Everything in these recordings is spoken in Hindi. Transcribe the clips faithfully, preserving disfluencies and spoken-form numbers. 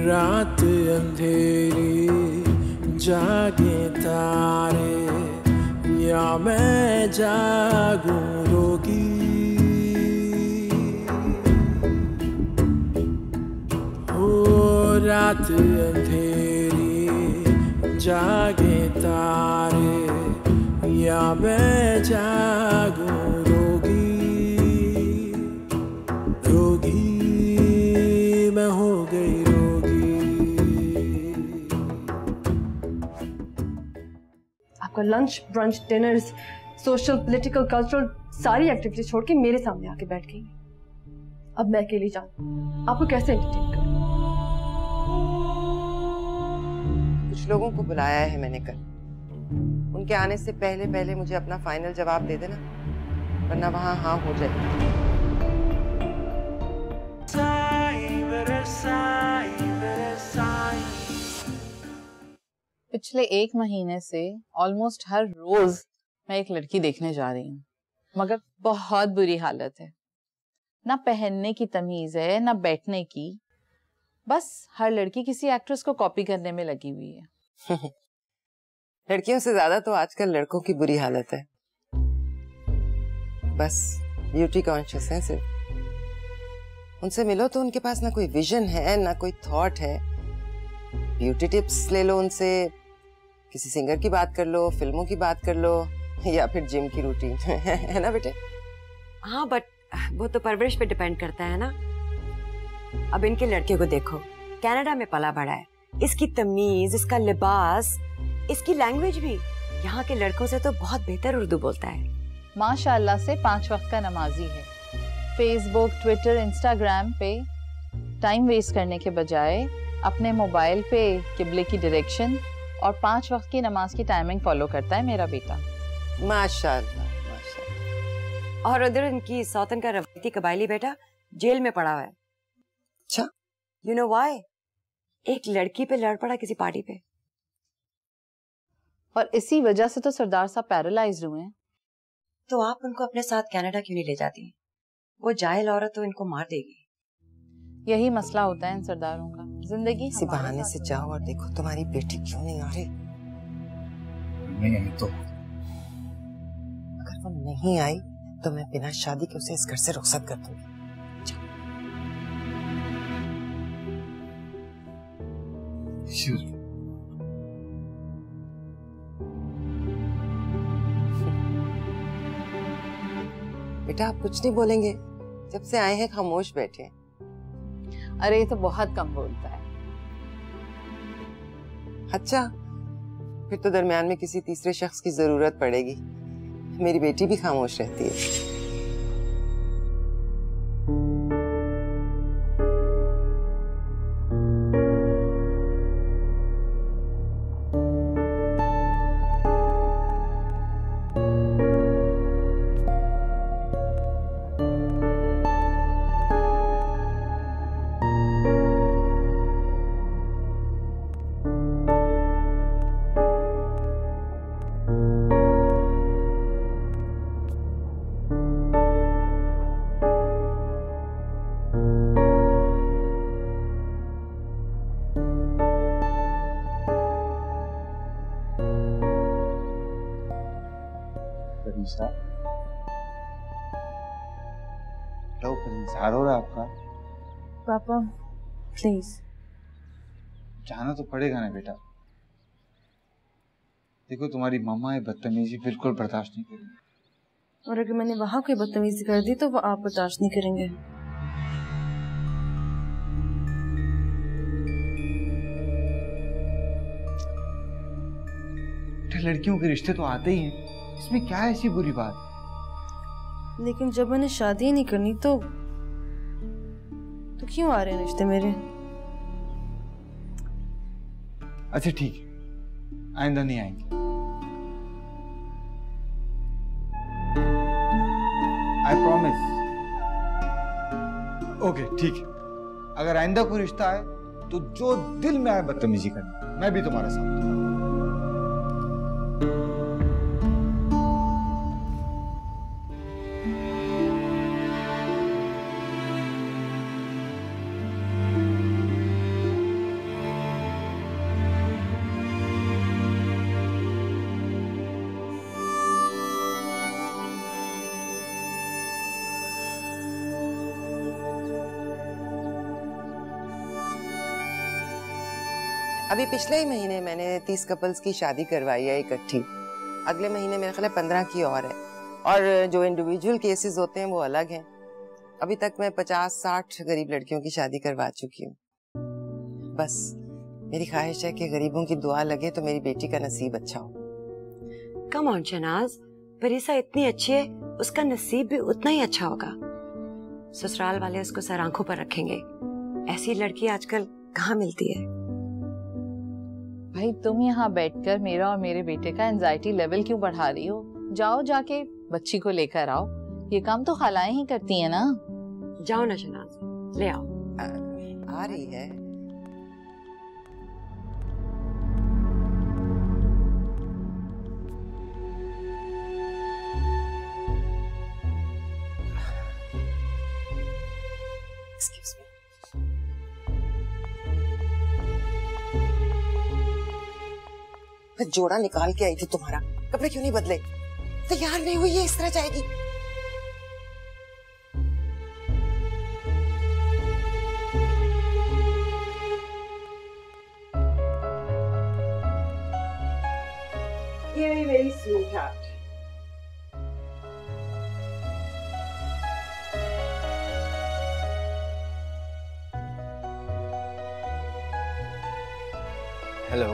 रात अंधेरी जागे तारे, या मैं जागूं रोगी। हो रात अंधेरी जागे तारे, या मैं जागूं रोगी। रोगी मैं हो गई रोगी। आपका lunch, brunch, dinners, social, political, cultural सारी एक्टिविटीज छोड़ के मेरे सामने आके बैठ गई। अब मैं अकेली जाऊं, आपको कैसे एंटरटेन करूं? कुछ लोगों को बुलाया है मैंने कल। उनके आने से पहले पहले मुझे अपना फाइनल जवाब दे देना, वरना वहां हाँ हो जाएगी। पिछले एक महीने से ऑलमोस्ट हर रोज मैं एक लड़की देखने जा रही हूँ, मगर बहुत बुरी हालत है। ना पहनने की तमीज है, ना बैठने की। बस हर लड़की किसी एक्ट्रेस को कॉपी करने में लगी हुई है। लड़कियों से ज्यादा तो आजकल लड़कों की बुरी हालत है। बस ब्यूटी कॉन्शियस है सिर्फ। उनसे मिलो तो उनके पास ना कोई विजन है, ना कोई थॉट है। ब्यूटी टिप्स ले लो उनसे, किसी सिंगर की बात कर लो, फिल्मों की बात कर लो, या फिर जिम की रूटीन है ना बेटे? हाँ, बट वो तो परवरिश पे डिपेंड करता है ना। अब इनके लड़के को देखो, कनाडा में पला बड़ा है, इसकी तमीज, इसका लिबास, इसकी लैंग्वेज भी यहाँ के लड़कों से तो बहुत बेहतर उर्दू बोलता है। माशाल्लाह से पांच वक्त का नमाजी है। फेसबुक, ट्विटर, इंस्टाग्राम पे टाइम वेस्ट करने के बजाय अपने मोबाइल पे किबले की डायरेक्शन और पांच वक्त की नमाज की टाइमिंग फॉलो करता है मेरा बेटा। माशाल्लाह, माशाल्लाह। और उधर इनकी सौतन का रवायती कबायली बेटा जेल में पड़ा हुआ है। अच्छा, यू नो व्हाई? एक लड़की पे लड़ पड़ा किसी पार्टी पे, और इसी वजह से तो सरदार साहब पैरालाइज्ड हुए हैं। तो आप उनको अपने साथ कनाडा क्यों नहीं ले जाती? वो जाहिल औरत तो इनको मार देगी। यही मसला होता है इन सरदारों का। जिंदगी इसी बहाने से जाओ और देखो तुम्हारी बेटी क्यों नहीं आ रही। नहीं तो अगर वो नहीं आई तो मैं बिना शादी के उसे इस घर से रुखसत कर दूंगी। बेटा आप कुछ नहीं बोलेंगे? जब से आए हैं खामोश बैठे। अरे ये तो बहुत कम बोलता है। अच्छा, फिर तो दरमियान में किसी तीसरे शख्स की जरूरत पड़ेगी। मेरी बेटी भी खामोश रहती है। लो, इंतजार हो रहा है आपका। पापा प्लीज। जाना तो पड़ेगा ना बेटा। देखो तुम्हारी मम्मा ये बदतमीजी बिल्कुल बर्दाश्त नहीं करेंगी। और अगर मैंने वहां कोई बदतमीजी कर दी तो वो आप बर्दाश्त नहीं करेंगे। लड़कियों के रिश्ते तो आते ही हैं, इसमें क्या है ऐसी बुरी बात? लेकिन जब मैंने शादी नहीं करनी तो तो क्यों आ रहे हैं रिश्ते मेरे? अच्छा ठीक है, आइंदा नहीं आएंगे। I promise. ओके ठीक है, अगर आइंदा कोई रिश्ता आए तो जो दिल में आए बदतमीजी करनी, मैं भी तुम्हारे साथ हूं। अभी पिछले ही महीने मैंने तीस कपल्स की शादी करवाई है इकट्ठी। अगले महीने मेरे ख्याल है पंद्रह की और है, और जो इंडिविजुअल केसेस होते हैं वो अलग हैं। अभी तक मैं पचास साठ गरीब लड़कियों की शादी करवा चुकी हूँ। बस मेरी ख्वाहिश है कि गरीबों की दुआ लगे तो मेरी बेटी का नसीब अच्छा हो। कम ऑन शहनाज, परीसा इतनी अच्छी है, उसका नसीब भी उतना ही अच्छा होगा। ससुराल वाले उसको सर आंखों पर रखेंगे। ऐसी लड़की आजकल कहाँ मिलती है? भाई तुम यहाँ बैठकर मेरा और मेरे बेटे का एंजाइटी लेवल क्यों बढ़ा रही हो? जाओ जाके बच्ची को लेकर आओ, ये काम तो खालाएं ही करती है ना। जाओ ना शहनाज, ले आओ। आ, आ रही है। Excuse me. मैं जोड़ा निकाल के आई थी तुम्हारा, कपड़े क्यों नहीं बदले? तैयार नहीं हुई है, इस तरह जाएगी। Very, very sweetheart. हेलो।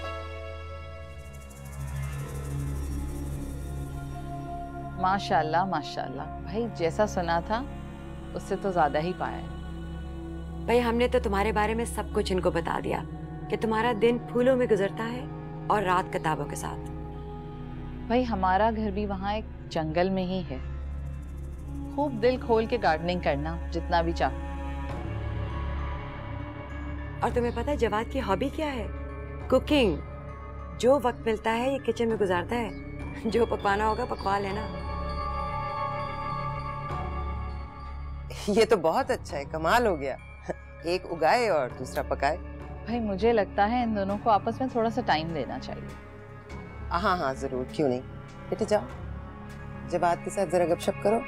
माशाल्लाह माशाल्लाह, भाई जैसा सुना था उससे तो ज्यादा ही पाया है। भाई हमने तो तुम्हारे बारे में सब कुछ इनको बता दिया कि तुम्हारा दिन फूलों में गुजरता है और रात किताबों के साथ। भाई हमारा घर भी वहाँ एक जंगल में ही है। खूब दिल खोल के गार्डनिंग करना जितना भी चाहो। और तुम्हें पता है जवाद की हॉबी क्या है? कुकिंग। जो वक्त मिलता है ये किचन में गुजारता है। जो पकवाना होगा पकवा लेना। ये तो बहुत अच्छा है, कमाल हो गया। एक उगाए और दूसरा पकाए। भाई मुझे लगता है इन दोनों को आपस में थोड़ा सा टाइम देना चाहिए। हाँ हाँ जरूर, क्यों नहीं। बेटे जाओ, जवाद के साथ जरा गपशप करो।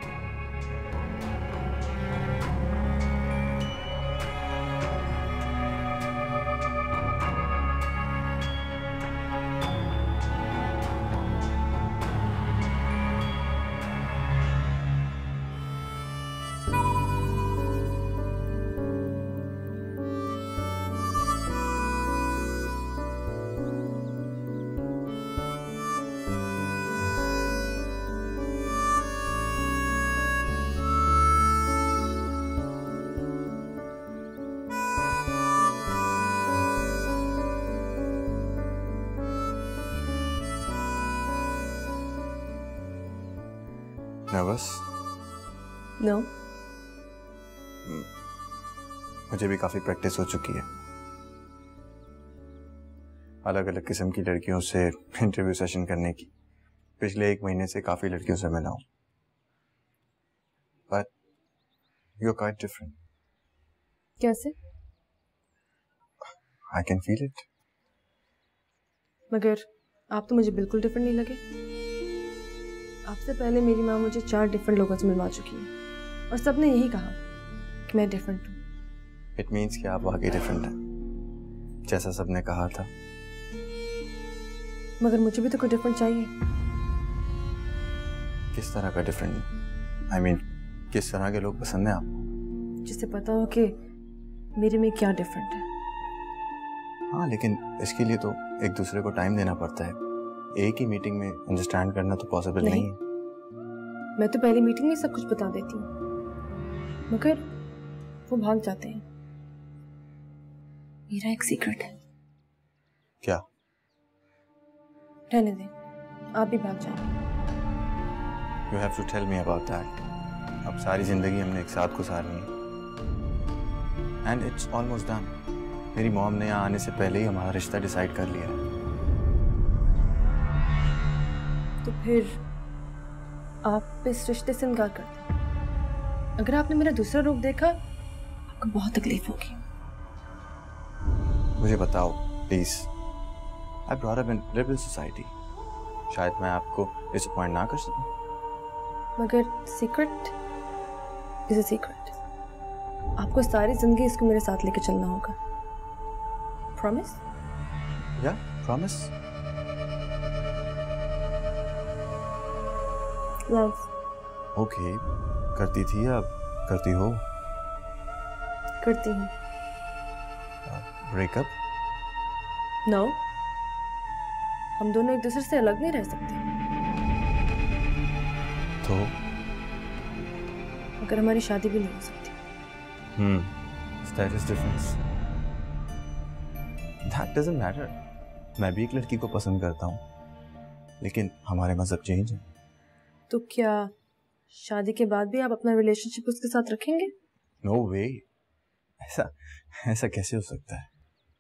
नर्वस? नो। मुझे भी काफी प्रैक्टिस हो चुकी है। अलग अलग किस्म की लड़कियों से इंटरव्यू सेशन करने की। पिछले एक महीने से काफी लड़कियों से मिला हूं, but you are quite different. कैसे? I can feel it. मगर आप तो मुझे बिल्कुल डिफरेंट नहीं लगे। आपसे पहले मेरी माँ मुझे चार डिफरेंट लोगों से मिलवा चुकी है और सबने यही कहा कि मैं डिफरेंट हूँ। इट मीन्स कि आप वाकई डिफरेंट हैं, जैसा सबने कहा था। मगर मुझे भी तो कोई डिफरेंट चाहिए। किस तरह का डिफरेंट? आई मीन किस तरह के लोग पसंद हैं आपको? जिससे पता हो कि मेरे में क्या डिफरेंट है। हाँ, लेकिन इसके लिए तो एक दूसरे को टाइम देना पड़ता है। एक ही मीटिंग में अंडरस्टैंड करना तो पॉसिबल नहीं, नहीं है। मैं तो पहली मीटिंग में सब कुछ बता देती हूँ, मगर वो भाग जाते हैं। मेरा एक सीक्रेट है। क्या? रहने दें, आप भी भाग जाएंगे। You have to tell me about that. अब सारी जिंदगी हमने एक साथ गुजारनी है, and it's almost done. मेरी मॉम ने यहाँ आने से पहले ही हमारा रिश्ता डिसाइड कर लिया है। तो फिर आप इस रिश्ते से इनकार करते हैं? अगर आपने मेरा दूसरा रूप देखा आपको बहुत तकलीफ होगी। मुझे बताओ please. I brought up in liberal society. शायद मैं आपको डिसअपॉइंट ना कर सकूं। मगर सीक्रेट इज अ सीक्रेट। आपको सारी जिंदगी इसको मेरे साथ लेके चलना होगा। प्रॉमिस? या प्रॉमिस? यस। ओके, करती थी या करती हो? करती हूँ। ब्रेकअप? नो, हम दोनों एक दूसरे से अलग नहीं रह सकते। तो अगर हमारी शादी भी नहीं हो सकती। हम्म, that is difference. That doesn't matter. मैं भी एक लड़की को पसंद करता हूँ, लेकिन हमारे मजहब चेंज है। तो क्या शादी के बाद भी आप अपना रिलेशनशिप उसके साथ रखेंगे? No way. ऐसा ऐसा कैसे हो सकता है?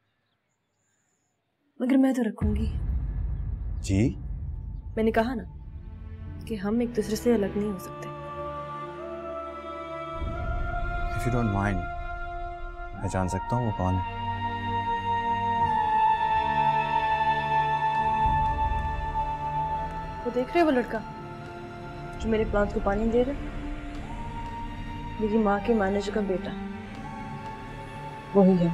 मगर मैं तो रखूंगी। जी? मैंने कहा ना कि हम एक दूसरे से अलग नहीं हो सकते। If you don't mind, मैं जान सकता हूँ वो कौन है? वो देख रहे हो वो लड़का जो मेरे प्लांट को पानी दे रहा है? मेरी माँ के मैनेजर का बेटा वही है।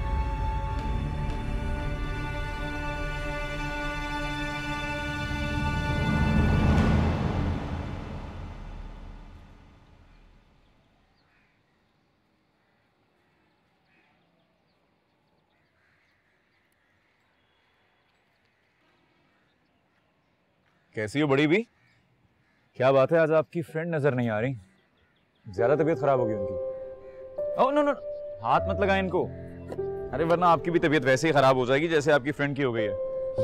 कैसी हो बड़ी भी? क्या बात है, आज आपकी फ्रेंड नजर नहीं आ रही। ज्यादा तबीयत खराब होगी उनकी। ओह नो नो, हाथ मत लगाएं इनको, अरे वरना आपकी भी तबीयत वैसे ही खराब हो जाएगी जैसे आपकी फ्रेंड की हो गई है।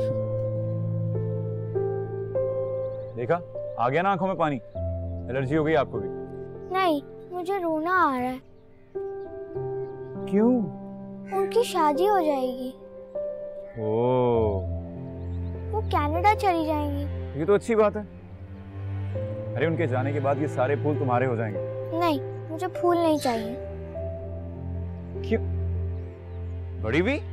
देखा, आ गया ना आंखों में पानी। एलर्जी हो गई आपको भी? नहीं, मुझे रोना आ रहा है। क्यों? उनकी शादी हो जाएगी। ओह, वो कनाडा चली जाएंगी। ये तो अच्छी बात है। अरे उनके जाने के बाद ये सारे फूल तुम्हारे हो जाएंगे। नहीं, मुझे फूल नहीं चाहिए। क्यों? बड़ी भी?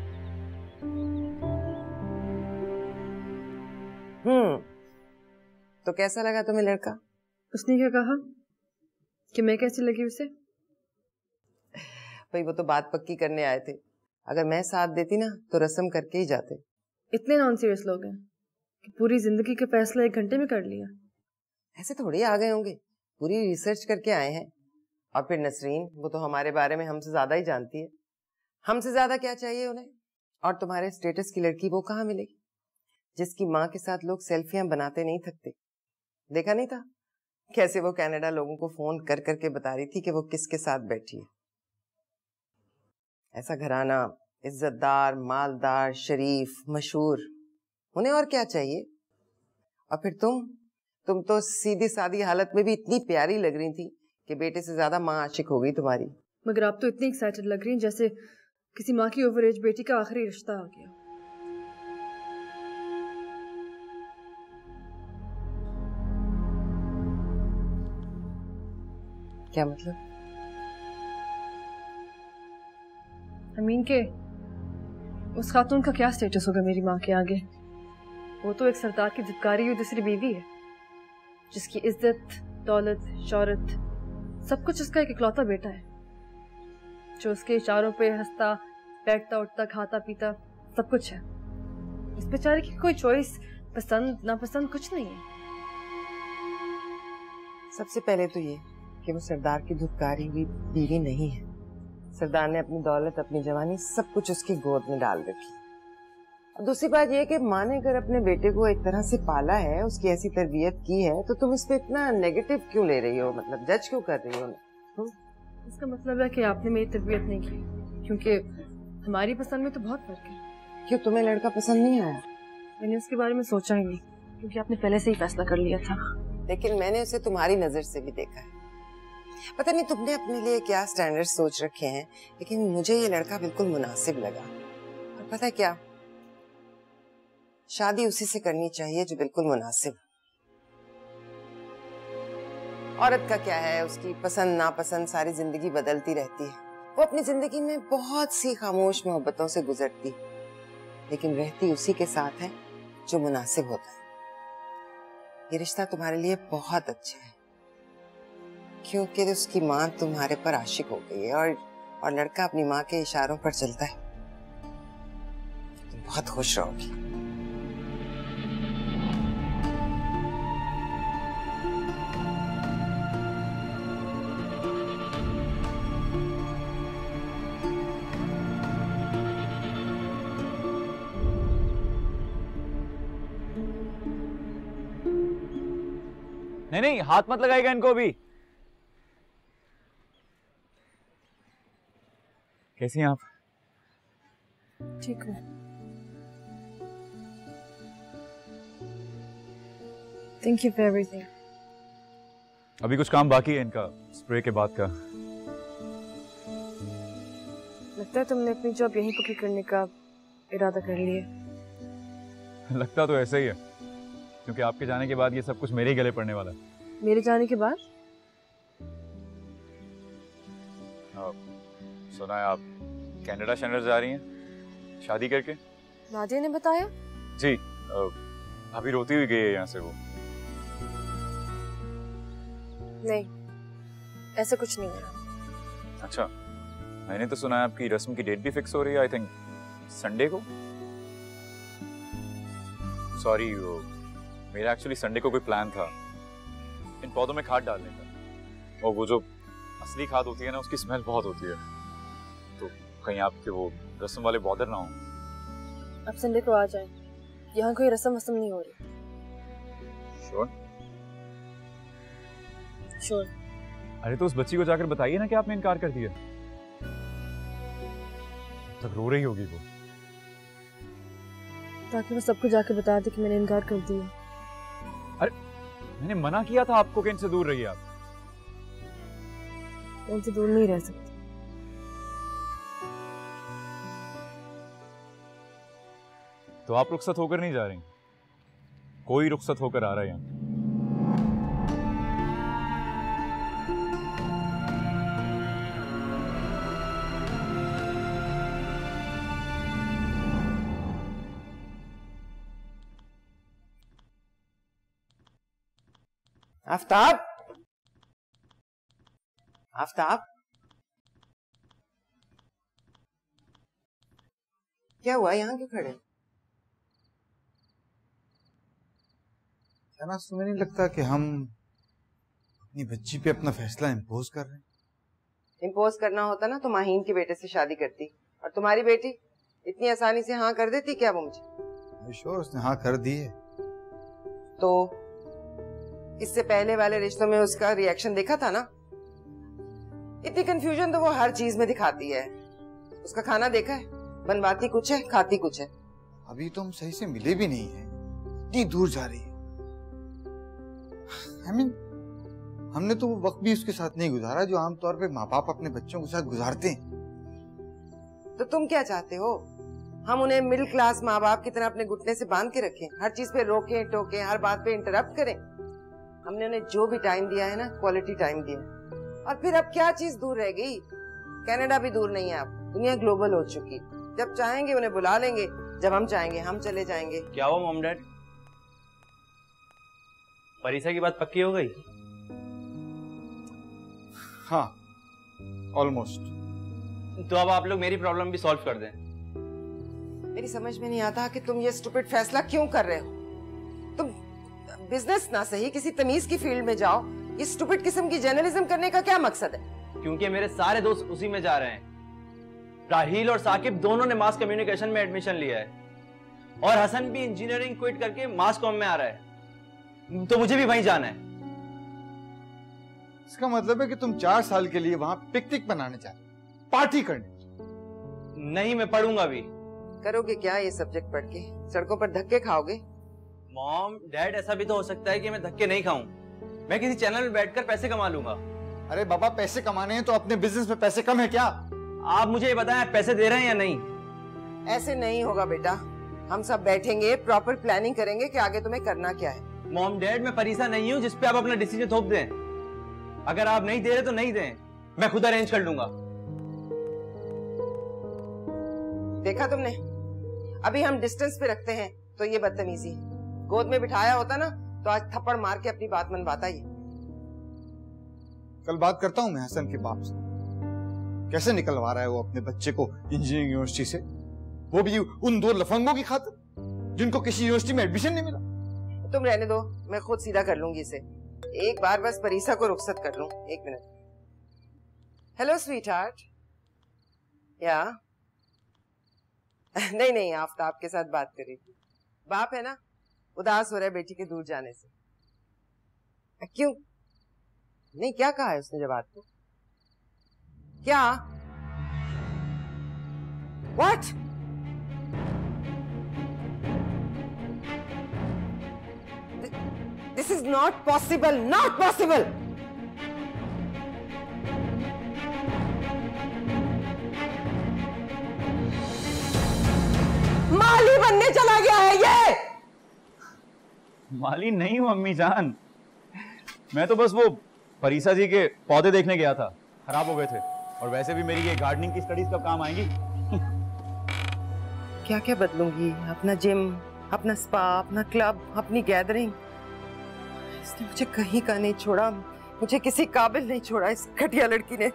हम्म, तो कैसा लगा तुम्हें लड़का? उसने क्या कहा कि मैं कैसी लगी उसे? भाई वो तो बात पक्की करने आए थे। अगर मैं साथ देती ना तो रस्म करके ही जाते। इतने नॉन सीरियस लोग हैं कि पूरी जिंदगी का फैसला एक घंटे में कर लिया। ऐसे थोड़ी आ गए होंगे, पूरी रिसर्च करके आए हैं। और फिर नसरीन, वो तो हमारे बारे में हमसे ज्यादा ही जानती है। हमसे ज्यादा क्या चाहिए उन्हें? और तुम्हारे स्टेटस की लड़की वो कहाँ मिलेगी जिसकी माँ के साथ लोग सेल्फियां बनाते नहीं थकते? देखा नहीं था कैसे वो कनाडा लोगों को फोन कर करके बता रही थी कि वो किसके साथ बैठी है? ऐसा घराना, इज्जतदार, मालदार, शरीफ, मशहूर, उन्हें और क्या चाहिए? और फिर तुम तुम तो सीधी सादी हालत में भी इतनी प्यारी लग रही थी कि बेटे से ज्यादा माँ आशिक हो गई तुम्हारी। मगर आप तो इतनी एक्साइटेड लग रही हैं जैसे किसी माँ की ओवर एज बेटी का आखिरी रिश्ता आ गया। क्या मतलब? अमीन के उस खातून का क्या स्टेटस होगा मेरी माँ के आगे? वो तो एक सरदार की धिक्कारी हुई दूसरी बीवी है जिसकी इज्जत, दौलत, शौहरत सब कुछ उसका एक इकलौता बेटा है जो उसके इशारों पे हंसता, बैठता, उठता, खाता, पीता सब कुछ है। इस बेचारे की कोई चॉइस, पसंद नापसंद कुछ नहीं है। सबसे पहले तो ये कि वो सरदार की धुतकारी हुई बीवी नहीं है। सरदार ने अपनी दौलत, अपनी जवानी सब कुछ उसकी गोद में डाल रखी। और दूसरी बात ये कि माँ ने अगर अपने बेटे को एक तरह से पाला है, उसकी ऐसी तरबियत की है, तो तुम इस पे इतना नेगेटिव क्यों ले रही हो? मतलब जज क्यों कर रही हो? इसका मतलब है कि आपने मेरी तरबियत नहीं की, क्योंकि हमारी पसंद में तो बहुत फर्क है। क्यों, तुम्हें लड़का पसंद नहीं आया? मैंने उसके बारे में सोचा ही नहीं, क्योंकि आपने पहले से ही फैसला कर लिया था। लेकिन मैंने उसे तुम्हारी नजर से भी देखा है। पता नहीं तुमने अपने लिए क्या स्टैंडर्ड सोच रखे हैं, लेकिन मुझे ये लड़का बिल्कुल मुनासिब लगा। और पता है क्या, शादी उसी से करनी चाहिए जो बिल्कुल मुनासिब। औरत का क्या है, उसकी पसंद नापसंद सारी जिंदगी बदलती रहती है। वो अपनी जिंदगी में बहुत सी खामोश मोहब्बतों से गुजरती, लेकिन रहती उसी के साथ है जो मुनासिब होता है। ये रिश्ता तुम्हारे लिए बहुत अच्छा है क्योंकि उसकी माँ तुम्हारे पर आशिक हो गई है और और लड़का अपनी माँ के इशारों पर चलता है। तुम बहुत खुश रहोगी। नहीं नहीं, हाथ मत लगाएगा इनको भी। कैसी हैं आप? ठीक हूँ। Thank you for everything. अभी कुछ काम बाकी है इनका, स्प्रे के बाद का। लगता है तुमने अपनी जॉब यहीं पक्की करने का इरादा कर लिया। लगता तो ऐसा ही है, क्योंकि आपके जाने के बाद ये सब कुछ मेरे ही गले पड़ने वाला है। मेरे जाने के बाद? सुना है आप कनाडा शनर जा रही हैं शादी करके? नादिया ने बताया? जी, अभी रोती हुई गई है यहाँ से वो। नहीं, ऐसा कुछ नहीं है। अच्छा, मैंने तो सुना है आपकी रस्म की डेट भी फिक्स हो रही है, आई थिंक संडे को। सॉरी, मेरा एक्चुअली संडे को कोई प्लान था इन पौधों में खाद डालने का, और वो जो असली खाद होती है ना, उसकी स्मेल बहुत होती है, तो कहीं आपके वो रस्म वाले बॉदर ना हो। अब संडे को आ जाए, यहाँ कोई रस्म वस्म नहीं हो रही। श्योर? श्योर। अरे तो उस बच्ची को जाकर बताइए ना कि आपने इनकार कर दिया। तब रो रही होगी वो, ताकि वो सबको जाके बता दे कि मैंने इनकार कर दिया। अरे मैंने मना किया था आपको कि इनसे दूर रहिए आप। इनसे दूर नहीं रह सकती। तो आप रुखसत होकर नहीं जा रही? कोई रुखसत होकर आ रहा है यहाँ? आफ्ताब, आफ्ताब, क्या हुआ? यहाँ क्यों खड़े? क्या ना, तुम्हें नहीं लगता कि हम अपनी बच्ची पे अपना फैसला इम्पोज कर रहे हैं? इम्पोज करना होता ना तो माहीन के बेटे से शादी करती, और तुम्हारी बेटी इतनी आसानी से हाँ कर देती क्या वो मुझे? श्योर, उसने हाँ कर दी है। तो इससे पहले वाले रिश्तों में उसका रिएक्शन देखा था ना? इतनी कंफ्यूजन तो वो हर चीज में दिखाती है। उसका खाना देखा है? बनवाती कुछ है, खाती कुछ है। अभी तो हम सही से मिले भी नहीं है, इतनी दूर जा रही है। I mean, हमने तो वो वक्त भी उसके साथ नहीं गुजारा जो आमतौर पे माँ बाप अपने बच्चों के साथ गुजारते हैं। तो तुम क्या चाहते हो? हम उन्हें मिडिल क्लास माँ बाप की तरह अपने घुटने से बांध के रखें, हर चीज पे रोकें टोकें, हर बात पे इंटरप्ट करें? हमने उन्हें जो भी टाइम दिया है ना, क्वालिटी टाइम दिया, और फिर अब क्या चीज दूर रह गई? कनाडा भी दूर नहीं है, अब दुनिया ग्लोबल हो चुकी। जब चाहेंगे उन्हें बुला लेंगे, जब हम चाहेंगे हम चले जाएंगे। क्या हुआ मॉम डैड, परीक्षा की बात पक्की हो गई? हाँ, ऑलमोस्ट। तो अब आप लोग मेरी प्रॉब्लम भी सॉल्व कर दें। मेरी समझ में नहीं आता कि तुम ये स्टूपिड फैसला क्यों कर रहे हो। तुम बिजनेस ना सही किसी तमीज की फील्ड में जाओ, ये स्टूपिड किस्म की जर्नलिज्म करने का क्या मकसद है? क्योंकि मेरे सारे दोस्त उसी में जा रहे हैं। राहील और साकिब दोनों ने मास कम्युनिकेशन में एडमिशन लिया है, और हसन भी इंजीनियरिंग क्विट करके मास कॉम में आ रहा है, तो मुझे भी वहीं जाना है। इसका मतलब है कि तुम चार साल के लिए वहां पिकनिक मनाने जा रहे, पार्टी करने? नहीं, मैं पढ़ूंगा भी। करोगे क्या ये सब्जेक्ट पढ़ के? सड़कों पर धक्के खाओगे? मॉम डैड, ऐसा भी तो हो सकता है कि मैं धक्के नहीं खाऊं, मैं किसी चैनल में बैठकर पैसे कमा लूंगा। अरे बाबा, पैसे कमाने हैं तो अपने बिजनेस में पैसे कम है क्या? आप मुझे ये बताएं, पैसे दे रहे हैं या नहीं? ऐसे नहीं होगा बेटा, हम सब बैठेंगे, प्रॉपर प्लानिंग करेंगे कि आगे तुम्हें करना क्या है। मॉम डैड, मैं परीक्षा नहीं हूँ जिसपे आप अपना डिसीजन थोप दें। अगर आप नहीं दे रहे तो नहीं दें, मैं खुद अरेंज कर लूंगा। देखा तुमने, अभी हम डिस्टेंस पे रखते हैं तो ये बदतमीजी है। गोद में बिठाया होता ना तो आज थप्पड़ मार के अपनी बात मनवाता ही। कल बात करता हूँ मैं हसन के बाप से, कैसे निकलवा रहा है वो अपने बच्चे को इंजीनियरिंग यूनिवर्सिटी से। वो भी उन दो लफंगों की खातिर जिनको किसी यूनिवर्सिटी में एडमिशन नहीं मिला। तुम रहने दो, मैं खुद सीधा कर लूंगी इसे। एक बार बस परीसा को रुखसत कर लूं। एक मिनट। Hello sweet heart. या नहीं नहीं, आफ्ताब के साथ बात कर रही थी। बाप है ना, उदास हो रहा है बेटी के दूर जाने से। क्यों? नहीं, क्या कहा है उसने जब आपको? क्या? What? This is not possible. Not possible. माली बनने चला गया है ये। माली नहीं हूँ अम्मी जान, मैं तो बस वो परीसा जी के पौधे देखने गया था, खराब हो गए थे। और वैसे भी मेरी ये गार्डनिंग की स्टडीज कब काम आएंगी? क्या क्या बदलूंगी? अपना जिम, अपना स्पा, अपना क्लब, अपनी गैदरिंग। इसने मुझे कहीं का नहीं छोड़ा, मुझे किसी काबिल नहीं छोड़ा इस घटिया लड़की ने।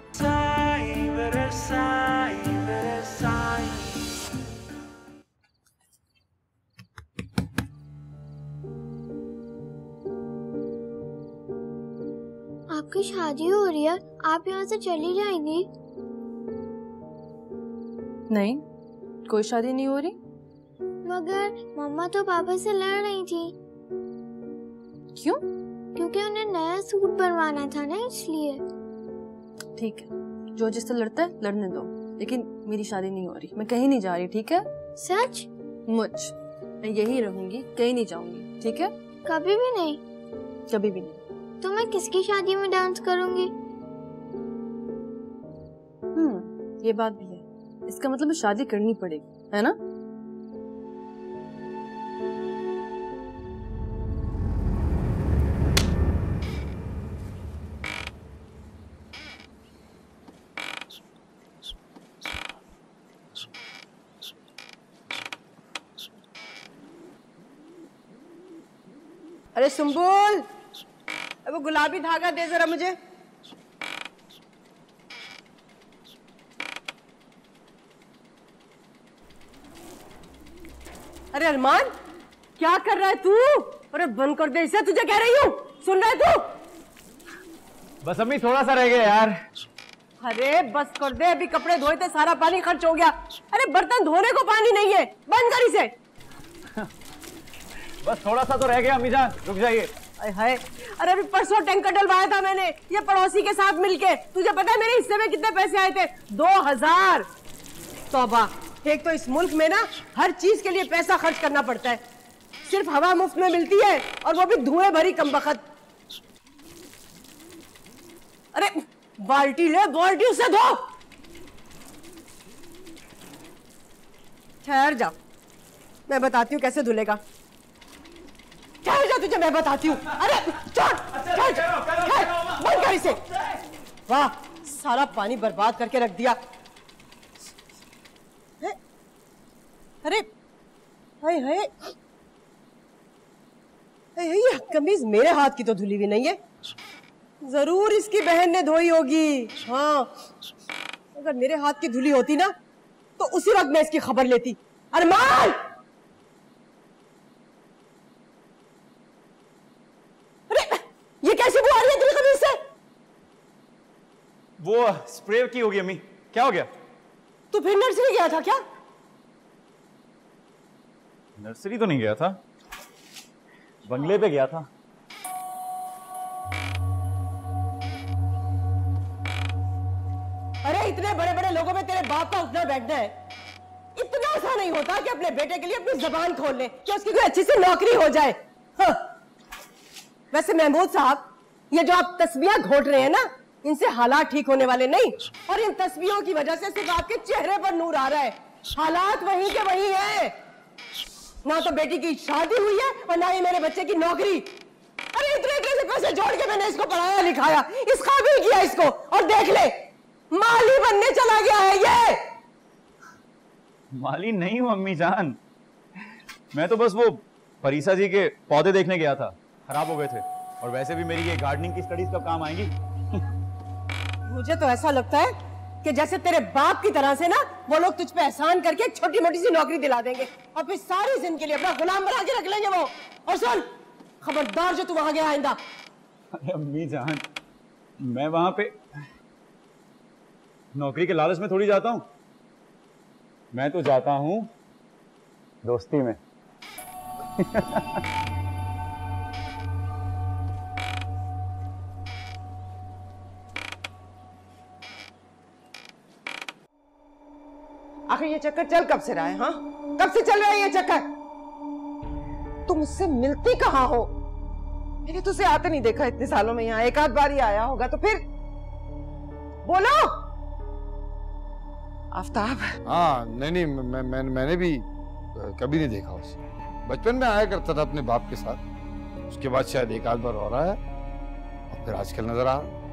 आपकी शादी हो रही है, आप यहाँ से चली जाएंगी? नहीं, कोई शादी नहीं हो रही। मगर मम्मा तो पापा से लड़ रही थी। क्यों? क्योंकि उन्हें नया सूट बनवाना था ना, इसलिए। ठीक है, जो जिससे लड़ता है लड़ने दो, लेकिन मेरी शादी नहीं हो रही। मैं कहीं नहीं जा रही, ठीक है? सच? मुझ मैं यही रहूंगी, कहीं नहीं जाऊंगी, ठीक है? कभी भी नहीं? कभी भी नहीं। तो मैं किसकी शादी में डांस करूंगी? हम्म, ये बात भी है। इसका मतलब शादी करनी पड़ेगी, है ना? अरे सुम्बुल, वो गुलाबी धागा दे जरा मुझे। अरे अरमान, क्या कर रहा है तू? अरे बंद कर दे इसे, तुझे कह रही हूँ। सुन रहा है तू? बस अम्मी थोड़ा सा रह गया यार। अरे बस कर दे, अभी कपड़े धोए थे, सारा पानी खर्च हो गया। अरे बर्तन धोने को पानी नहीं है, बंद कर इसे। बस थोड़ा सा तो रह गया अम्मी जान, रुक जाइए। हाय, अरे अभी परसों टैंकर डलवाया था मैंने, ये पड़ोसी के साथ मिलके। तुझे पता है मेरे हिस्से में कितने पैसे आए थे? दो हजार। तौबा, एक तो इस मुल्क में ना हर चीज के लिए पैसा खर्च करना पड़ता है, सिर्फ हवा मुफ्त में मिलती है, और वो भी धुएं भरी कमबख्त। अरे बाल्टी ले, बाल्टी उसे धो। ठहर जा, मैं बताती हूँ कैसे धुलेगा। ठहर जा, तुझे मैं बताती हूँ। अरे छोड़, ठहर जा, ठहर, बंद कर इसे। वाह, सारा पानी बर्बाद करके रख दिया। अरे हाय हाय, ये कमीज मेरे हाथ की तो धुली भी नहीं है, जरूर इसकी बहन ने धोई होगी। हाँ, अगर मेरे हाथ की धुली होती ना तो उसी वक्त मैं इसकी खबर लेती। अरमान, ये कैसी बू आ रही है तेरी कमीज से? वो स्प्रे की होगी अम्मी। क्या हो गया? तू फिर नर्सरी गया था क्या? नर्सरी तो नहीं गया था, बंगले पे गया था। अरे इतने बड़े बड़े लोगों में तेरे बाप का उठना बैठना है, इतना आसान नहीं होता कि अपने बेटे के लिए अपनी जबान खोल ले कि उसकी कोई अच्छी सी नौकरी हो जाए। हाँ। वैसे महमूद साहब, ये जो आप तस्बीहां घोट रहे हैं ना, इनसे हालात ठीक होने वाले नहीं, और इन तस्बीहों की वजह से सिर्फ आपके चेहरे पर नूर आ रहा है। हालात वही के वही है, ना तो बेटी की शादी हुई है और ना ही मेरे बच्चे की नौकरी। अरे इतने इतने से पैसे जोड़ के मैंने इसको पढ़ाया लिखाया, इस काबिल किया इसको, और देख ले माली बनने चला गया है ये। माली नहीं हूँ अम्मी जान, मैं तो बस वो परीसा जी के पौधे देखने गया था, खराब हो गए थे। और वैसे भी मेरी ये गार्डनिंग की स्टडीज कब काम आएंगी? मुझे तो ऐसा लगता है कि जैसे तेरे बाप की तरह से ना वो लोग तुझ पे एहसान करके एक छोटी मोटी सी नौकरी दिला देंगे और फिर सारी जिंदगी के लिए अपना गुलाम बना के रख लेंगे वो। और सुन, खबरदार जो तू वहां गया आइंदा। अरे अम्मी जान, मैं वहां पे नौकरी के लालच में थोड़ी जाता हूँ, मैं तो जाता हूँ दोस्ती में। आखिर ये चक्कर चल कब से रहा है? हाँ, कब से चल रहा है ये चक्कर? तुम मुझसे मिलती कहाँ हो? मैंने तुझे आते नहीं देखा इतने सालों में। यहाँ एक आध बार ही आया होगा, तो फिर बोलो। आफ्ताब? हाँ, नहीं नहीं, मैं, मैं, मैंने भी कभी नहीं देखा उसे। बचपन में आया करता था अपने बाप के साथ, उसके बाद शायद एक आध बार और आया और फिर आजकल नजर आ रहा।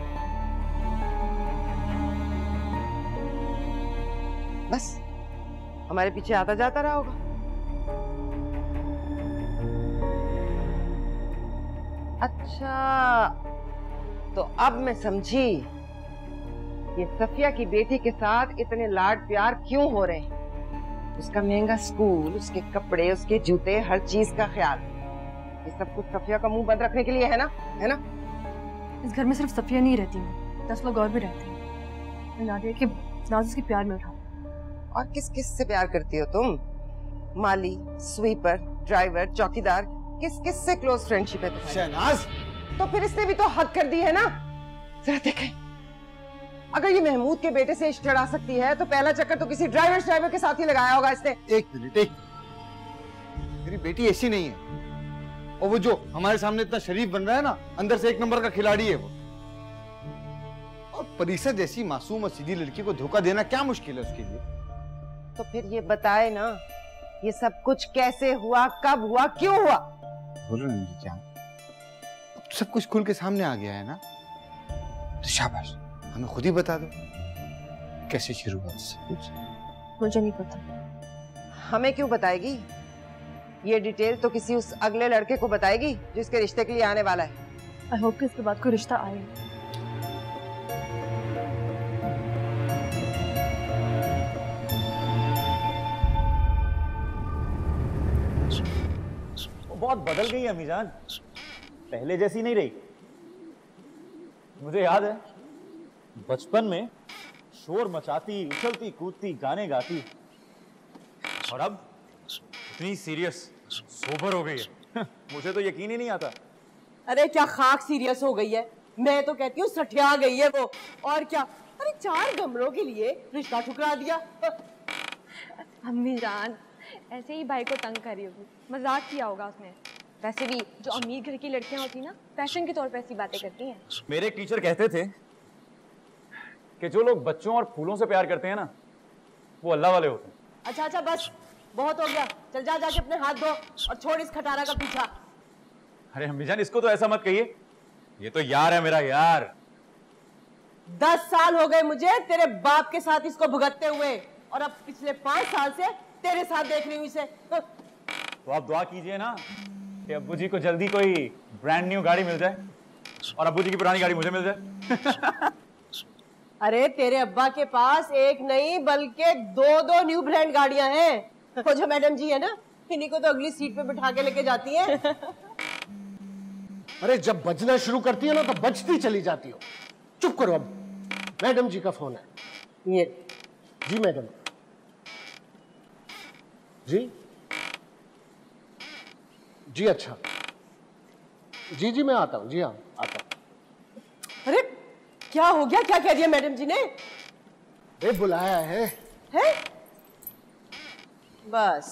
बस हमारे पीछे आता जाता रहा होगा। अच्छा, तो अब मैं समझी ये सफिया की बेटी के साथ इतने लाड प्यार क्यों हो रहे हैं। उसका महंगा स्कूल, उसके कपड़े, उसके जूते, हर चीज का ख्याल, ये सब कुछ सफिया का मुंह बंद रखने के लिए है ना? है ना? इस घर में सिर्फ सफिया नहीं रहती है, दस लोग और भी रहते हैं। नादिया के नाज़ के प्यार में उठा। और किस किस से प्यार करती हो तुम? माली, स्वीपर, ड्राइवर, चौकीदार, किस किस से क्लोज फ्रेंडशिप है तुम्हारी? शहनाज, तो फिर इसने भी तो हद कर दी है ना। जरा देखें, अगर ये महमूद के बेटे से इश्क चढ़ा सकती है तो पहला चक्कर तो किसी ड्राइवर ड्राइवर के साथ ही लगाया होगा इसने। एक मिनट, एक मेरी बेटी ऐसी नहीं है, और वो जो हमारे सामने इतना शरीफ बन रहा है ना, अंदर से एक नंबर का खिलाड़ी है वो। और परिसा जैसी मासूम और सीधी लड़की को धोखा देना क्या मुश्किल है उसके लिए? तो फिर ये बताए ना, ये सब कुछ कैसे हुआ, कब हुआ, क्यों हुआ? बोलो ना जी जान, अब सब कुछ खुल के सामने आ गया है ना, तो शाबाश, हमें खुद ही बता दो कैसे शुरू हुआ सब कुछ। मुझे नहीं पता। हमें क्यों बताएगी? ये डिटेल तो किसी उस अगले लड़के को बताएगी जो इसके रिश्ते के लिए आने वाला है। आई होप कि इसके बाद कोई रिश्ता आए। बहुत बदल गई है अम्मी जान, पहले जैसी नहीं रही। मुझे याद है बचपन में शोर मचाती, उछलती कूदती, गाने गाती, और अब इतनी सीरियस, सोबर हो गई है। मुझे तो यकीन ही नहीं आता। अरे क्या खाक सीरियस हो गई है, मैं तो कहती हूँ सठिया गई है वो। और क्या, अरे चार गमलों के लिए रिश्ता ठुकरा दिया। अम्मी जान ऐसे ही भाई को तंग कर रही होगी, मजाक किया होगा उसने। वैसे भी जो अमीर घर की लड़कियां होती ना, फैशन के तौर पे ऐसी बातें करती हैं। मेरे एक टीचर कहते थे कि जो लोग बच्चों और फूलों से प्यार करते हैं ना, वो अल्लाह वाले होते हैं। अच्छा अच्छा बस, बहुत हो गया, चल जा जाके अपने हाथ धो और छोड़ इस खटारा का पीछा। अरे अम्मी जान, इसको तो ऐसा मत कहिए, ये तो यार है मेरा यार। दस साल हो गए मुझे तेरे बाप के साथ इसको भुगतते हुए, और अब पिछले पांच साल से तेरे साथ देख रही हूँ इसे। तो आप दुआ कीजिए ना कि अब्बू जी को जल्दी कोई ब्रांड न्यू गाड़ी मिल जाए और अब्बू जी की पुरानी गाड़ी मुझे मिल जाए। अरे तेरे अब्बा के पास एक नहीं बल्कि दो दो न्यू ब्रांड गाड़ियां हैं। वो जो मैडम जी है ना, इन्हीं को तो अगली सीट पे बिठा के लेके जाती हैं। अरे जब बजना शुरू करती है ना तो बजती चली जाती हो। चुप करो, अब मैडम जी का फोन है। ये जी मैडम जी जी अच्छा जी जी मैं आता हूँ, जी हाँ आता हूँ। अरे क्या हो गया, क्या कह दिया मैडम जी ने? अरे बुलाया है। है? बस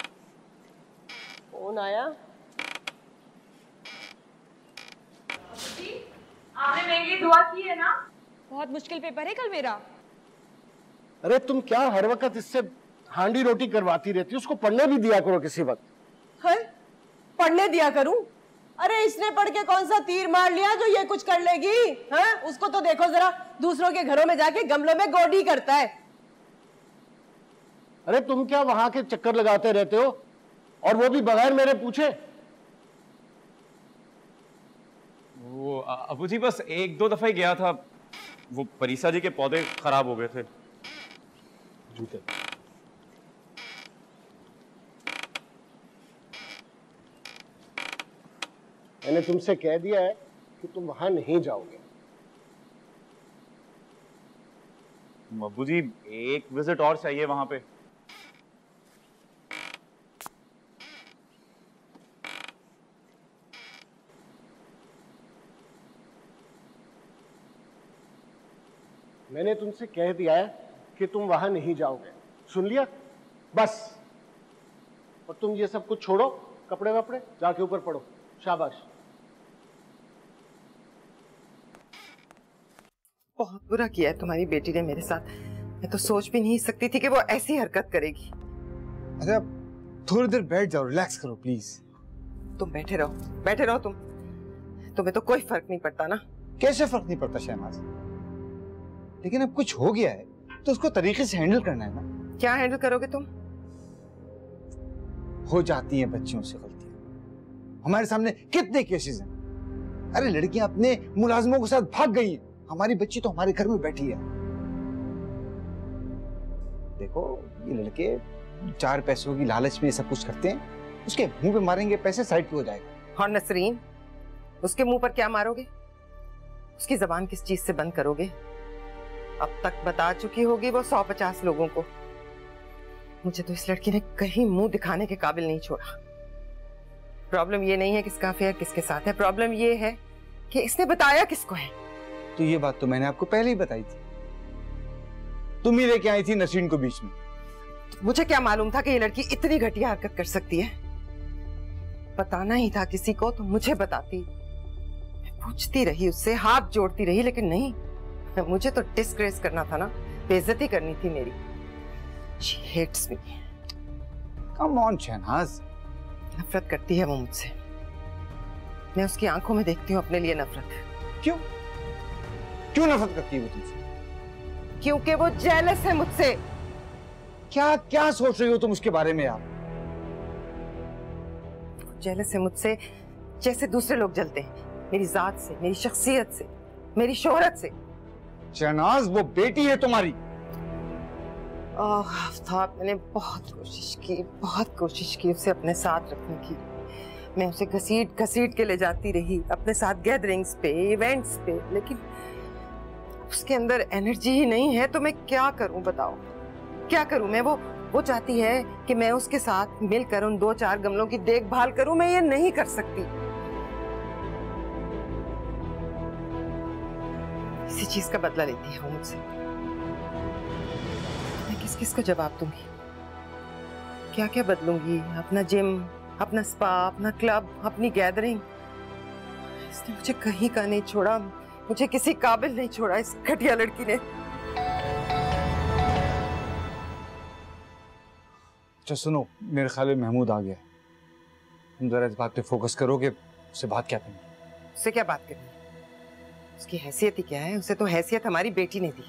फोन आया। आपने मेरे लिए दुआ की है ना? बहुत मुश्किल पेपर है कल मेरा। अरे तुम क्या हर वक्त इससे हांडी रोटी करवाती रहती हो? उसको पढ़ने भी दिया करो किसी वक्त। है? पढ़ने दिया करूं? अरे इसने पढ़ के कौन सा तीर मार लिया जो ये कुछ कर लेगी? हैं? उसको तो देखो जरा, दूसरों के घरों में जाके गमलों में गोडी करता है। अरे तुम क्या वहां के चक्कर लगाते रहते हो, और वो भी बगैर मेरे पूछे? वो अबू जी बस एक दो दफा ही गया था, वो परीसा जी के पौधे खराब हो गए थे। जूते। मैंने तुमसे कह दिया है कि तुम वहां नहीं जाओगे। अब्बू जी एक विजिट और चाहिए वहां पे। मैंने तुमसे कह दिया है कि तुम वहां नहीं जाओगे, सुन लिया? बस। और तुम ये सब कुछ छोड़ो, कपड़े वपड़े जाके ऊपर पड़ो। शाबाश। बहुत बुरा किया है तुम्हारी बेटी ने मेरे साथ। मैं तो सोच भी नहीं सकती थी कि वो ऐसी हरकत करेगी। अरे अब थोड़ी देर बैठ जाओ, रिलैक्स करो प्लीज। तुम बैठे रहो, बैठे रहो तुम। तुम्हें तो कोई फर्क नहीं पड़ता ना। कैसे फर्क नहीं पड़ता शहनाज? लेकिन अब कुछ हो गया है तो उसको तरीके से हैंडल करना है ना। क्या हैंडल करोगे तुम? हो जाती हैं बच्चियों से गलतियां। हमारे सामने कितने केसेस हैं। अरे लड़कियां अपने मुलाजमों के साथ भाग गई हैं, हमारी बच्ची तो हमारे घर में बैठी है। देखो ये लड़के चार पैसों की लालच में सब कुछ करते हैं, उसके मुंह पे मारेंगे पैसे, साइड पे हो जाएगा। और नसरीन, उसके मुंह पर क्या मारोगे? उसकी जबान किस चीज से बंद करोगे? अब तक बता चुकी होगी वो सौ पचास लोगों को। मुझे तो इस लड़की ने कहीं मुंह दिखाने के काबिल नहीं छोड़ा। प्रॉब्लम ये नहीं है किसका अफेयर किसके साथ है, प्रॉब्लम ये है कि इसने बताया किसको है। तो ये बात तो मैंने आपको पहले ही बताई थी। तुम ही लेके आई थी नसरीन को बीच में। तो मुझे क्या मालूम था कि ये लड़की इतनी घटिया हरकत कर सकती है? बताना ही था किसी को तो मुझे बताती। मैं पूछती रही उससे, हाथ जोड़ती रही, लेकिन नहीं। मुझे तो डिस्ग्रेस करना था ना, बेइज्जती करनी थी मेरी। She hates me. Come on Shehnaaz. नफरत करती है वो मुझसे। मैं उसकी आंखों में देखती हूँ अपने लिए नफरत। क्यों? क्यों नफरत करती है वो तुमसे? क्योंकि वो जेलस है मुझसे। क्या क्या सोच रही हो तुम उसके बारे में आप? जेलस है मुझसे जैसे दूसरे लोग जलते हैं, मेरी जात से, मेरी शख्सियत से, मेरी शोहरत से। शहनाज वो बेटी है तुम्हारी। आफ्ताब, मैंने बहुत कोशिश की, बहुत कोशिश की उसे अपने साथ रखने की। मैं उसे घसीट घसीट के ले जाती रही अपने साथ गैदरिंग्स पे, इवेंट्स पे, लेकिन उसके अंदर एनर्जी ही नहीं है। तो मैं क्या करूं बताओ, क्या करूं मैं? वो वो चाहती है कि मैं उसके साथ मिलकर उन दो चार गमलों की देखभाल करूं, मैं ये नहीं कर सकती। इसी चीज का बदला लेती है वो मुझसे। मैं किस किस को जवाब दूंगी? क्या क्या बदलूंगी? अपना जिम, अपना स्पा, अपना क्लब, अपनी गैदरिंग। इसने मुझे कहीं का नहीं छोड़ा, मुझे किसी काबिल नहीं छोड़ा इस घटिया लड़की ने। अच्छा सुनो, मेरे ख्याल में महमूद आ गया। तुम जरा इस बात पे फोकस करोगे, उससे बात क्या करनी? उससे क्या बात करनी? उसकी हैसियत ही क्या है? उसे तो हैसियत हमारी बेटी ने दी।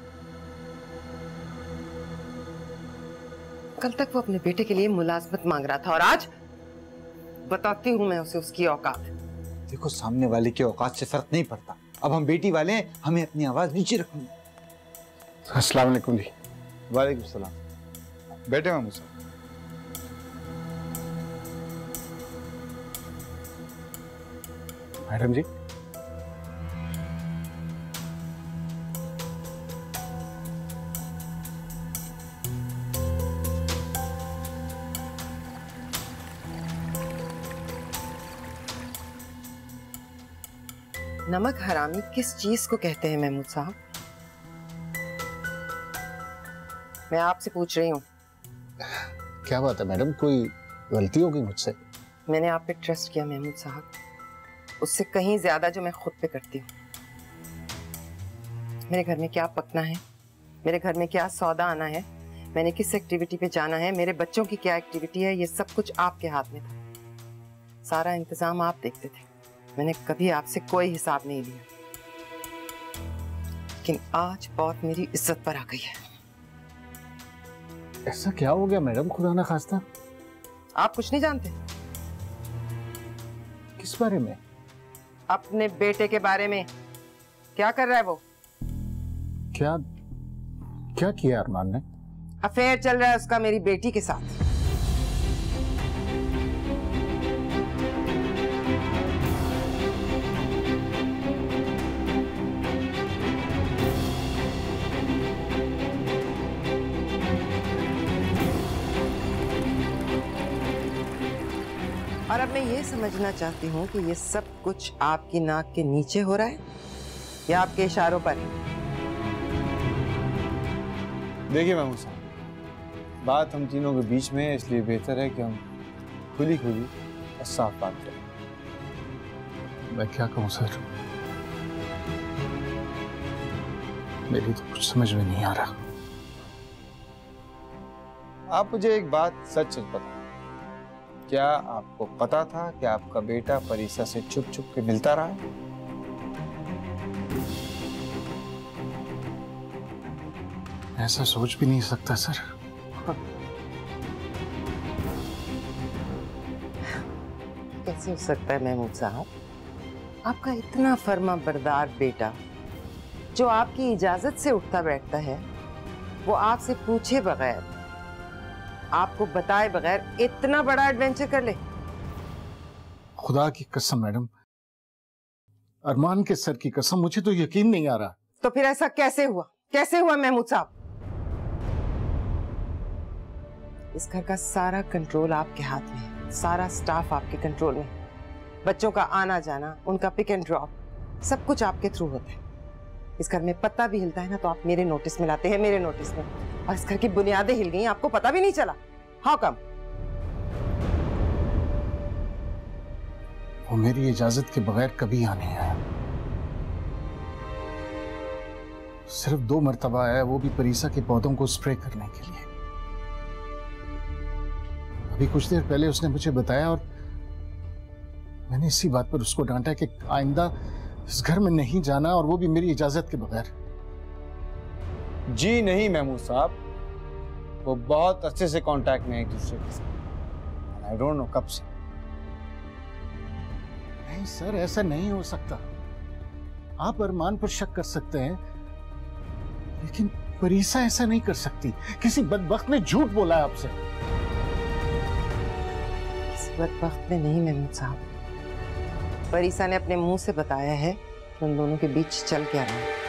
कल तक वो अपने बेटे के लिए मुलाजमत मांग रहा था और आज बताती हूँ मैं उसे उसकी औकात। देखो सामने वाले की औकात से फर्क नहीं पड़ता। अब हम बेटी वाले हैं, हमें अपनी आवाज नीचे रखनी। अस्सलाम वालेकुम जी। वालेकुम सलाम। बैठे मामू साहब। मैडम जी, नमक हरामी किस चीज को कहते हैं महमूद साहब? मैं आपसे पूछ रही हूँ। क्या बात है मैडम, कोई गलती हो गई मुझसे? मैंने आप पे ट्रस्ट किया महमूद साहब, उससे कहीं ज्यादा जो मैं खुद पे करती हूँ। मेरे घर में क्या पकना है, मेरे घर में क्या सौदा आना है, मैंने किस एक्टिविटी पे जाना है, मेरे बच्चों की क्या एक्टिविटी है, ये सब कुछ आपके हाथ में था। सारा इंतजाम आप देखते थे, मैंने कभी आपसे कोई हिसाब नहीं लिया। लेकिन आज बहुत मेरी इज्जत पर आ गई है। ऐसा क्या हो गया मैडम, खुदा ना खास्ता? आप कुछ नहीं जानते? किस बारे में? अपने बेटे के बारे में। क्या कर रहा है वो? क्या क्या किया अरमान ने? अफेयर चल रहा है उसका मेरी बेटी के साथ। और अब मैं ये समझना चाहती हूँ कि ये सब कुछ आपकी नाक के नीचे हो रहा है या आपके इशारों पर? देखिए महमूद साहब, बात हम तीनों के बीच में है, इसलिए बेहतर है कि हम खुली खुली और साफ बात करें। मैं क्या कहूँ सर, मेरी तो कुछ समझ में नहीं आ रहा। आप मुझे एक बात सच सच बताओ, क्या आपको पता था कि आपका बेटा परीसा से छुप छुप के मिलता रहा है? ऐसा सोच भी नहीं सकता सर। कैसे हो सकता है महमूद साहब? आपका इतना फर्मा बरदार बेटा जो आपकी इजाजत से उठता बैठता है, वो आपसे पूछे बगैर, आपको बताए बगैर इतना बड़ा एडवेंचर कर ले? खुदा की कसम मैडम, अरमान के सर की कसम, मुझे तो यकीन नहीं आ रहा। तो फिर ऐसा कैसे हुआ? कैसे हुआ महमूद साहब? इस घर का सारा कंट्रोल आपके हाथ में है, सारा स्टाफ आपके कंट्रोल में, बच्चों का आना जाना, उनका पिक एंड ड्रॉप, सब कुछ आपके थ्रू होता है। इस घर में पत्ता भी हिलता है ना तो आप मेरे नोटिस में लाते हैं, मेरे नोटिस में। और इस घर की बुनियादें हिल गई, आपको पता भी नहीं चला। How come? वो मेरी इजाजत के बगैर कभी यहाँ नहीं आया। सिर्फ दो मर्तबा आया, वो भी परीसा के पौधों को स्प्रे करने के लिए। अभी कुछ देर पहले उसने मुझे बताया और मैंने इसी बात पर उसको डांटा कि आइंदा इस घर में नहीं जाना, और वो भी मेरी इजाजत के बगैर। जी नहीं महमूद साहब, वो बहुत अच्छे से कांटेक्ट में है एक दूसरे के साथ। आई डोंट नो कब से। नहीं सर, ऐसा नहीं हो सकता। आप अरमान पर शक कर सकते हैं, लेकिन परीसा ऐसा नहीं कर सकती। किसी बदबख्त ने झूठ बोला है आपसे। किसी बदबख्त ने नहीं महमूद साहब, परीसा ने अपने मुंह से बताया है कि उन दोनों के बीच चल क्या रहा है।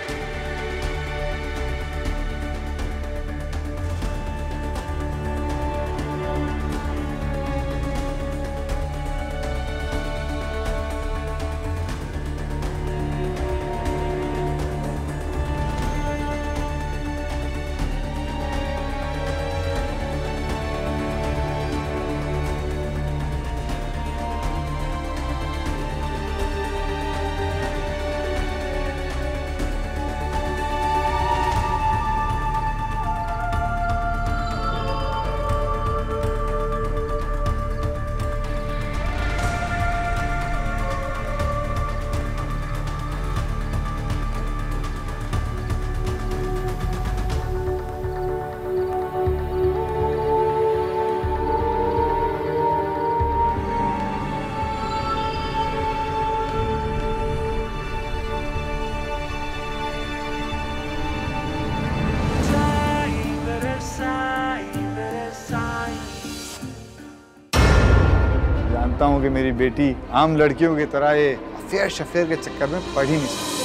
जानता हूँ कि मेरी बेटी आम लड़कियों की तरह ये अफेयर शफेयर के चक्कर में पड़ ही नहीं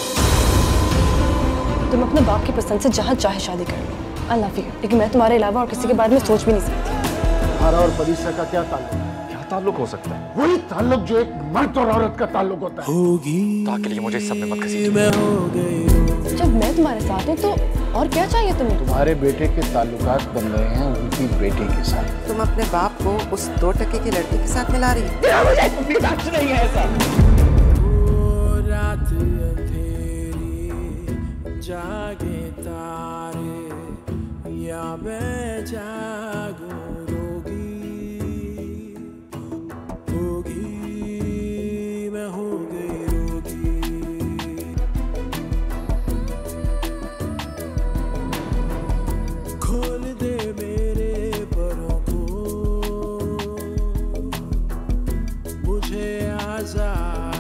सकती। तुम अपने बाप की पसंद से जहाँ चाहे शादी कर लो, आई लव यू, लेकिन मैं तुम्हारे अलावा और किसी के बारे में सोच भी नहीं सकती। हमारा और परीसा का क्या ताल्लुक? क्या ताल्लुक हो सकता है? वही ताल्लुक जो एक मर्द और औरत का ताल्लुक होता है। ताकि लिए मुझे इस सब में मत घसीटिए। जब मैं तुम्हारे साथ हूँ तो और क्या चाहिए तुम्हें? तुम्हारे बेटे के ताल्लुकात बन रहे हैं उनकी बेटी के साथ। तुम अपने बाप को उस दो टके की लड़की के साथ मिला रही हो? मुझे अपनी बात नहीं है ऐसा। रात अंधेरी जागे तारे या मैं जागूं रोगी होगी मैं हो गई रोगी। खोल दे मेरे परों को, मुझे आजाद